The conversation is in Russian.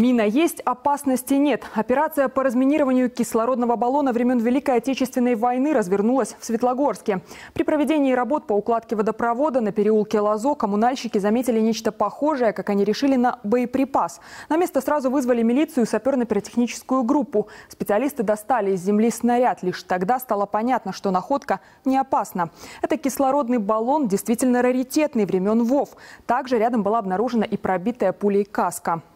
Мина есть, опасности нет. Операция по разминированию кислородного баллона времен Великой Отечественной войны развернулась в Светлогорске. При проведении работ по укладке водопровода на переулке Лозо коммунальщики заметили нечто похожее, как они решили, на боеприпас. На место сразу вызвали милицию и саперно-пиротехническую группу. Специалисты достали из земли снаряд. Лишь тогда стало понятно, что находка не опасна. Это кислородный баллон, действительно раритетный, времен ВОВ. Также рядом была обнаружена и пробитая пулей каска.